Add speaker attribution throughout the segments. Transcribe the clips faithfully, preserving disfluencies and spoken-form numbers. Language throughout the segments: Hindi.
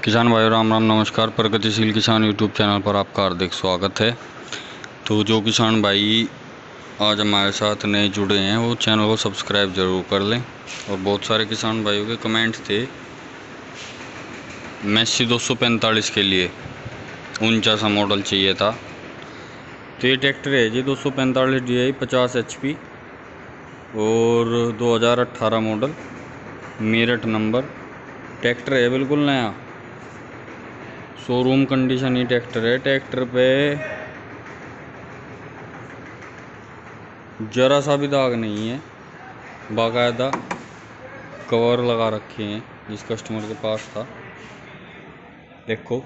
Speaker 1: किसान भाइयों राम राम नमस्कार। प्रगतिशील किसान यूट्यूब चैनल पर आपका हार्दिक स्वागत है। तो जो किसान भाई आज हमारे साथ नए जुड़े हैं वो चैनल को सब्सक्राइब ज़रूर कर लें। और बहुत सारे किसान भाइयों के कमेंट थे मेस्सी दो सौ पैंतालीस के लिए ऊंचा सा मॉडल चाहिए था। तो ये ट्रैक्टर है जी दो सौ पैंतालीस डी आई पचास एच पी और दो हज़ार अट्ठारह मॉडल, मेरठ नंबर। ट्रैक्टर है बिल्कुल नया, शोरूम कंडीशन ही ट्रैक्टर है। ट्रैक्टर पे जरा सा भी दाग नहीं है, बाकायदा कवर लगा रखे हैं जिस कस्टमर के पास था। देखो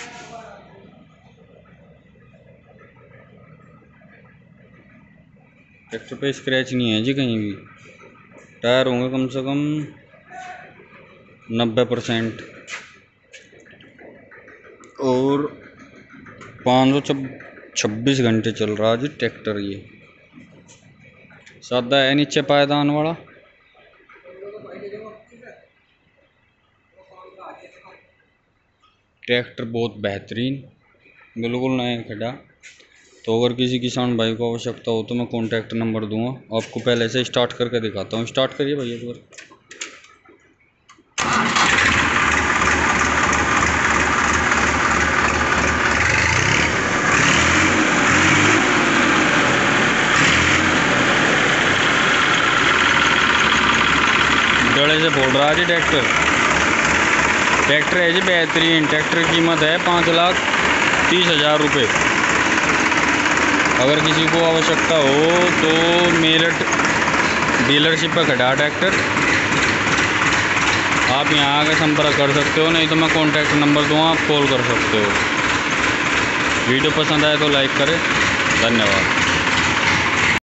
Speaker 1: ट्रैक्टर पे स्क्रैच नहीं है जी कहीं भी। टायर होंगे कम से कम नब्बे परसेंट और पाँच सौ छब्बीस घंटे चल रहा है जी ट्रैक्टर। ये सादा है, नीचे पायदान वाला। ट्रैक्टर बहुत बेहतरीन, बिल्कुल नया खड़ा। तो अगर किसी किसान भाई को आवश्यकता हो तो मैं कॉन्टैक्ट नंबर दूंगा आपको। पहले से स्टार्ट करके दिखाता हूँ। स्टार्ट करिए भैया एक बार। गड़े से फोड़ रहा है जी ट्रैक्टर। ट्रैक्टर है जी बेहतरीन। ट्रैक्टर की कीमत है पाँच लाख तीस हज़ार रुपये। अगर किसी को आवश्यकता हो तो मेरठ डीलरशिप पर खड़ा ट्रैक्टर, आप यहाँ आके संपर्क कर सकते हो, नहीं तो मैं कॉन्टैक्ट नंबर दूँगा, आप कॉल कर सकते हो। वीडियो पसंद आए तो लाइक करें। धन्यवाद।